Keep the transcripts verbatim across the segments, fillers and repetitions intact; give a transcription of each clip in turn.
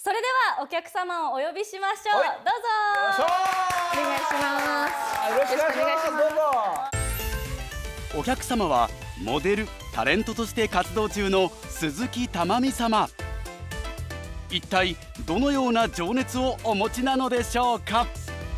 それではお客様をお呼びしましょう。どうぞ。 お願いします。 よろしくお願いします。どうぞ。 お客様はモデル、タレントとして活動中の鈴木珠美様。一体どのような情熱をお持ちなのでしょうか。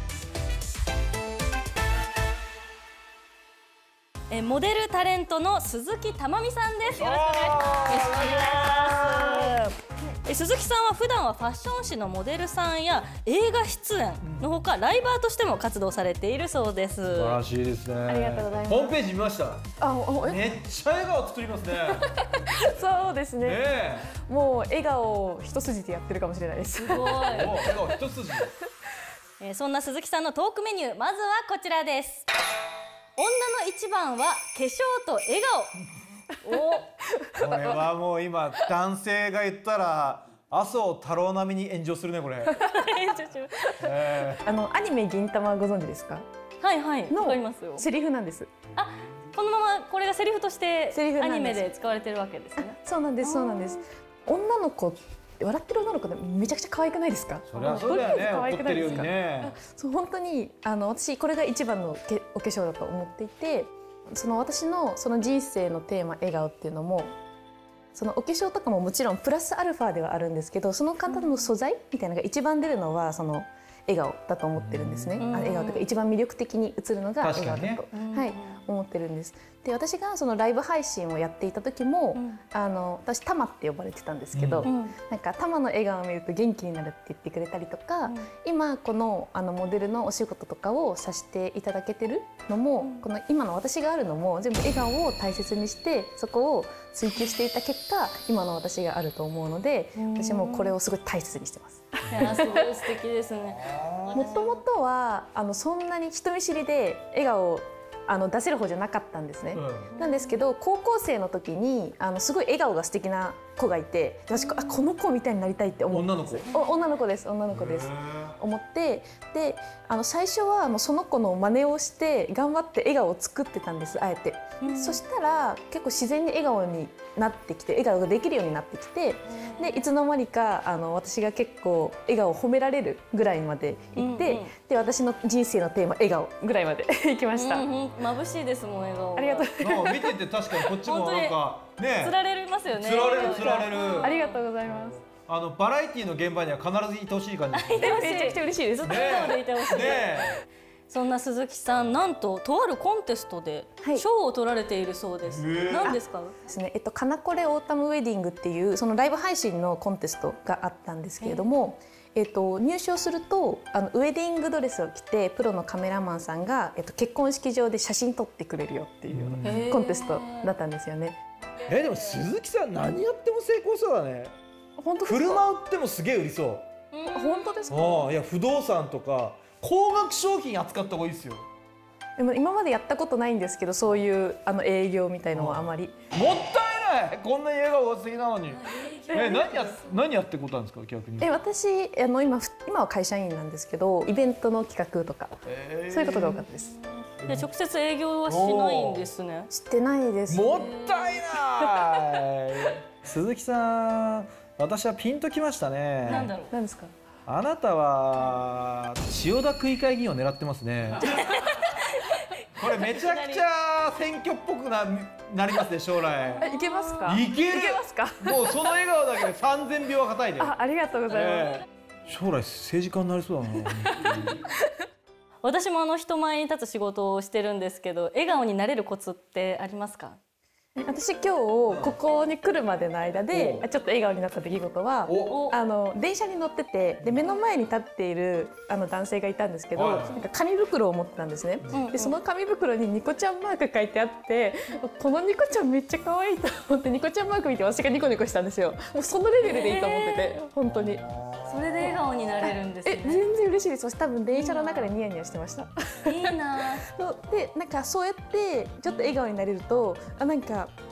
えモデルタレントの鈴木珠美さんです。よろしくお願いします。よろしくお願いします。え鈴木さんは普段はファッション誌のモデルさんや映画出演のほか、ライバーとしても活動されているそうです。 素晴らしいですね。 ありがとうございます。 ホームページ見ました。 あ、おえめっちゃ笑顔作りますね。 そうですね。 ねもう笑顔一筋でやってるかもしれないです。 すごい。 え。もう笑顔一筋。 えー、そんな鈴木さんのトークメニュー、まずはこちらです。女の一番は化粧と笑顔。おこれはもう今男性が言ったら麻生太郎並みに炎上するねこれ。えあのアニメ銀魂ご存知ですか？ はいはい、 のわかりますよ。 セリフなんです。 あ、このままこれがセリフとしてセリフアニなんですメで使われてるわけですね。 そうなんです、そうなんです。女の子、笑ってる女の子ってめちゃくちゃ可愛くないですか？ そりゃそうだよね。 可愛怒ってるようくないですか？ にね。 そう、本当にあの私これが一番のけお化粧だと思っていて、その私のその人生のテーマ笑顔っていうのも、そのお化粧とかももちろんプラスアルファではあるんですけど、その方の素材みたいなのが一番出るのはその笑顔だと思ってるんですね。あの笑顔というか一番魅力的に映るのが笑顔だと、 確かはい、思ってるんです。で、私がそのライブ配信をやっていた時も、うん、あの私タマって呼ばれてたんですけど、うん、なんかタマの笑顔を見ると元気になるって言ってくれたりとか、うん、今このあのモデルのお仕事とかをさせていただけてるのも、うん、この今の私があるのも全部笑顔を大切にしてそこを追求していた結果今の私があると思うので、私もこれをすごい大切にしてます。 いや、すごい素敵ですね。 もともとはあのそんなに人見知りで笑顔をあの出せる方じゃなかったんですね、うん、なんですけど高校生の時にあのすごい笑顔が素敵な子がいて、私あこの子みたいになりたいって思ったんです。女の子？お女の子です女の子です思って、であの最初はもうその子の真似をして頑張って笑顔を作ってたんです、あえて、うん、そしたら結構自然に笑顔になってきて笑顔ができるようになってきて、でいつの間にかあの私が結構笑顔を褒められるぐらいまでいって、うんうん、で私の人生のテーマ笑顔ぐらいまでいきました。うんうん、 眩しいですもん笑顔。 ありがとう。 見てて確かにこっちもなんかね、 つられますよね。 つられるつられる。 ありがとうございます。 あのバラエティの現場には必ずいてほしい感じ。 めちゃくちゃ嬉しいです。 ずっと笑顔でいてほしい。そんな鈴木さん、なんととあるコンテストで賞を取られているそうです。何ですか？ ですね。えっとカナコレオータムウェディングっていうそのライブ配信のコンテストがあったんですけれども、えっと入賞するとあのウェディングドレスを着てプロのカメラマンさんがえっと結婚式場で写真撮ってくれるよっていうコンテストだったんですよね。 えでも鈴木さん何やっても成功そうだね。 本当ですか？ 車売ってもすげえ売りそう。 本当ですか？ ああ、いや不動産とか高額商品扱った方がいいですよ。 でも今までやったことないんですけど、そういうあの営業みたいのはあまり。 もったいない。こんなに笑顔が素敵なのに。え、何や何やってことなんですか逆に。 え、私あの今今は会社員なんですけど、イベントの企画とか、えー、そういうことが多かったです。 で直接営業はしないんですね。 してないです、ね。 もったいない。鈴木さん、私はピンときましたね。 なんだろう。 何ですか。 あなたは千代田区議会議員を狙ってますね。これめちゃくちゃ選挙っぽく な, なりますね将来。 いけますか？ いける。 いけますか？ もうその笑顔だけでさんぜんびょうは硬いで。 あ、ありがとうございます。えー、将来政治家になりそうだな。 私もあの人前に立つ仕事をしてるんですけど、笑顔になれるコツってありますか？ 私今日ここに来るまでの間でちょっと笑顔になった出来事は、あの電車に乗ってて、で目の前に立っているあの男性がいたんですけど、なんか紙袋を持ってたんですね。でその紙袋にニコちゃんマーク書いてあって、このニコちゃんめっちゃ可愛いと思ってニコちゃんマーク見て私がニコニコしたんですよ。もうそのレベルでいいと思ってて、本当に。 それで笑顔になれるんですね。 え、全然嬉しいです。そして多分電車の中でニヤニヤしてました。 いいな。 でなんかそうやってちょっと笑顔になれると、あなんか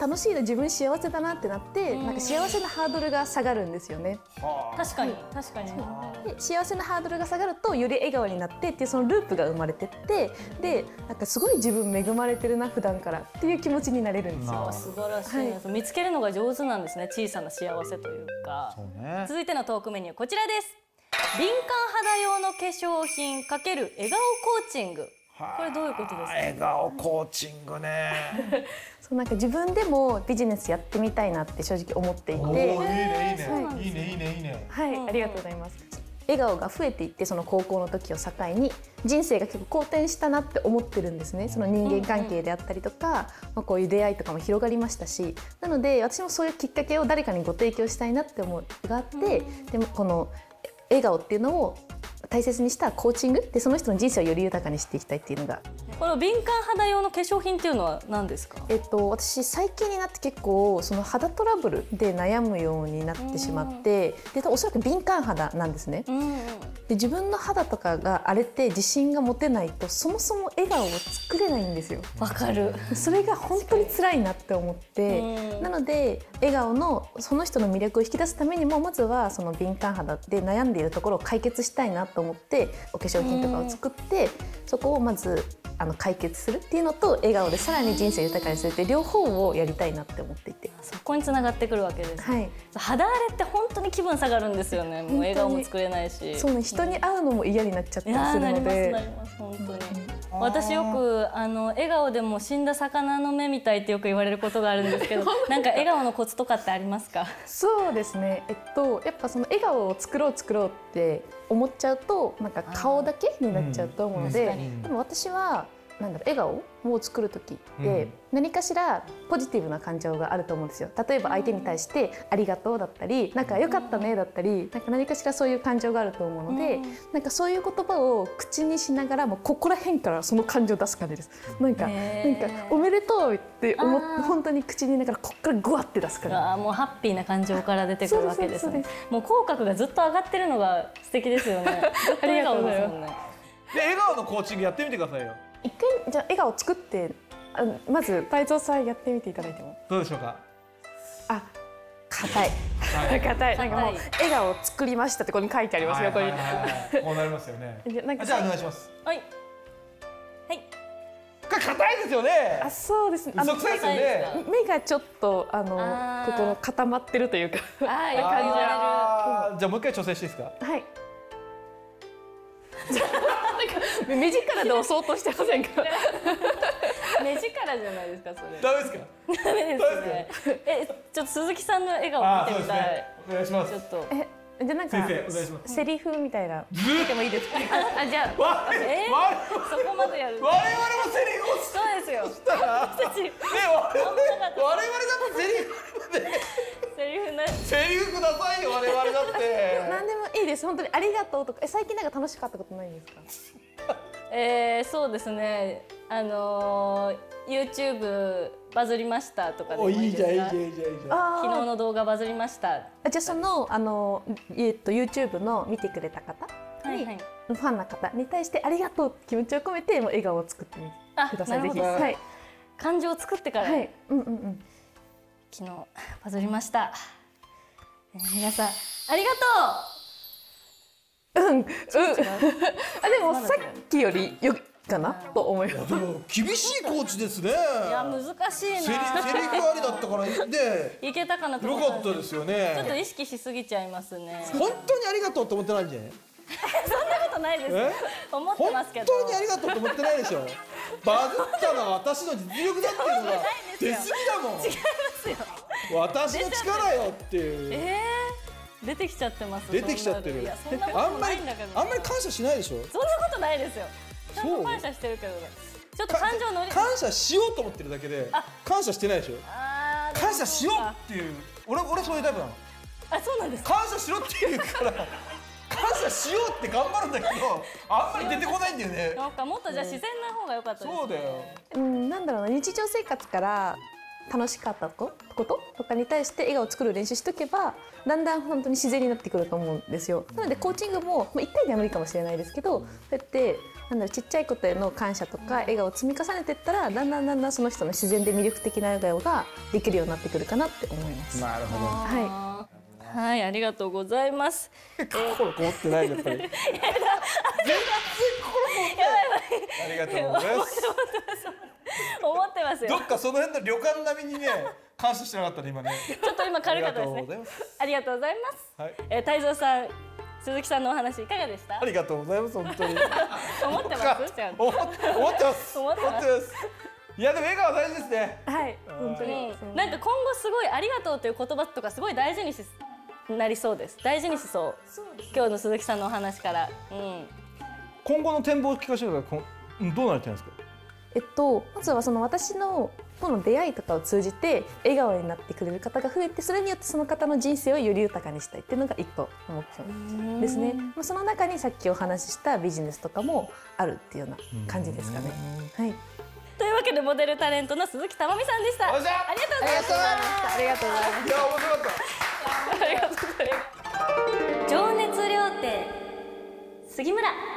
楽しいで自分幸せだなってなって、なんか幸せなハードルが下がるんですよね。 確かに確かに。 で幸せなハードルが下がるとより笑顔になってっていうそのループが生まれてって、でなんかすごい自分恵まれてるな普段からっていう気持ちになれるんですよ。 素晴らしい、はい、見つけるのが上手なんですね、小さな幸せというか。そうね。続いてのトークメニューこちらです。敏感肌用の化粧品×笑顔コーチング。これどういうことですか？ 笑顔コーチングね。 そうなんか自分でもビジネスやってみたいなって正直思っていて。いいねいいねいいねいいねいいね。 はい、ありがとうございます。笑顔が増えていって、その高校の時を境に人生が結構好転したなって思ってるんですね。その人間関係であったりとか、まあ、こういう出会いとかも広がりましたし、なので私もそういうきっかけを誰かにご提供したいなって思うがあって、でもこの笑顔っていうのを大切にしたコーチングで、その人の人生をより豊かにしていきたいっていうのが。 この敏感肌用の化粧品っていうのは何ですか？ えっと私最近になって結構その肌トラブルで悩むようになってしまって、でおそらく敏感肌なんですね。で自分の肌とかが荒れて自信が持てないとそもそも笑顔を作れないんですよ。 わかる。 それが本当に辛いなって思って、なので笑顔のその人の魅力を引き出すためにも、まずはその敏感肌で悩んでいるところを解決したいなと思ってお化粧品とかを作って、そこをまずあの解決するっていうのと、笑顔でさらに人生豊かにするって両方をやりたいなって思っていて、 そこに繋がってくるわけです、 はい、 肌荒れって本当に気分下がるんですよね。もう笑顔も作れないし、 そうね、人に会うのも嫌になっちゃったりするので。 なりますなります本当に。私よくあの笑顔でも死んだ魚の目みたいってよく言われることがあるんですけどなんか笑顔のコツとかってありますか？ そうですね、えっとやっぱその笑顔を作ろう作ろうって思っちゃうとなんか顔だけになっちゃうと思うので、うん、でも私はなんだろう、笑顔を作る時って何かしらポジティブな感情があると思うんですよ。例えば相手に対してありがとうだったり、なんか良かったねだったり、なんか何かしらそういう感情があると思うので、なんかそういう言葉を口にしながらもここら辺からその感情を出す感じです。なんかなんかおめでとうって思って本当に口に言いながらここからグワって出す感じ。 ああ、もうハッピーな感情から出てくるわけですね。もう口角がずっと上がってるのが素敵ですよね。ずっと笑顔ですもんね。 で笑顔のコーチングやってみてくださいよ。 一回じゃあ笑顔を作って、あまず泰造さんやってみていただいても。 どうでしょうか。 あ、硬い。硬い。なんかもう笑顔を作りましたってここに書いてありますよ。ここに。 こうなりますよね。じゃあお願いします。 はい。はい。 これ硬いですよね。 あ、そうですね。 嘘くさいですよね。 目がちょっとあのここ固まってるというか。 ああ、いい感じられる。 じゃあもう一回挑戦していいですか。 はい。目力で押そうとしてませんか？ 目力じゃないですかそれ。 ダメですか？ ダメですね。え、ちょっと鈴木さんの笑顔見てみたい。 お願いします。 ちょっと。 え、じゃなんかセリフみたいな見てもいいですか？あ、じゃあ。 え、そこまでやる。 我々もセリフをそうですよ。 したら。ね、我々だってセリフで。 セリフね。 セリフくださいよ我々だって。 何でもいいです。本当にありがとうとか。え、最近なんか楽しかったことないんですか？ えー、そうですね。あのー、YouTube バズりましたとかでもいいですか？ いいじゃんいいじゃんいいじゃんいいじゃん。 昨日の動画バズりました。 あ、じゃあそのあのえっと YouTube の見てくれた方に、はいはい、ファンの方に対してありがとうって気持ちを込めてもう笑顔を作ってみてください。ぜひ。はい。 感情を作ってから。 はい。うんうんうん。 昨日バズりました。えー、皆さんありがとう。うん。うん。あ、でもさっきよりよかなと思います。 でも厳しいコーチですね。いや難しいな。 セリフありだったからで。 いけたかなと思った。よかったですよね。 ちょっと意識しすぎちゃいますね。 本当にありがとうと思ってないんじゃない？ そんなことないです。思ってますけど。 本当にありがとうと思ってないでしょ。バズったのは私の実力だっていうのが出過ぎだもん。 違いますよ。 私の力よっていう。 えー、出てきちゃってます。 出てきちゃってる。あんまりあんまり感謝しないでしょ。 そんなことないですよ。ちゃんと感謝してるけどね。ちょっと感情乗り。 感謝しようと思ってるだけで感謝してないでしょ。感謝しようっていう。俺俺そういうタイプなの。 あ、そうなんですか。 感謝しろって言うから。感謝しようって頑張るんだけど、あんまり出てこないんだよね。 なんかもっとじゃあ自然な方が良かったですね。 そうだよ。 うん、なんだろうな、日常生活から楽しかったこととかに対して笑顔を作る練習しとけばだんだん本当に自然になってくると思うんですよ。なのでコーチングもいち対では無理かもしれないですけど、そうやってなんだろう、ちっちゃいことへの感謝とか笑顔を積み重ねていったらだんだんだんだんその人の自然で魅力的な笑顔ができるようになってくるかなって思います。 なるほど。 ははい、ありがとうございます。 心こもってないやっぱり。全然心こもってない。ありがとうございます。 思ってますよ。 どっかその辺の旅館並みにね、感謝してなかったね今ね。 ちょっと今軽かったですね。ありがとうございます。はい。えー、泰造さん、鈴木さんのお話いかがでした？ ありがとうございます本当に。 思ってます？ちゃんと。 思ってます。思ってます。いやでも笑顔大事ですね。 はい、本当に。 なんか今後すごいありがとうという言葉とかすごい大事にしなりそうです。大事にしそう。今日の鈴木さんのお話から。うん。 今後の展望を聞かせてください。どうなりたいんですか？ えっとまずはその私のとの出会いとかを通じて笑顔になってくれる方が増えて、それによってその方の人生をより豊かにしたいっていうのが一個の目標ですね。その中にさっきお話ししたビジネスとかもあるっていうような感じですかね。はい。 というわけでモデルタレントの鈴木珠美さんでした。ありがとうございました。 ありがとうございました。 いや面白かった。 ありがとうございます。情熱料亭杉村。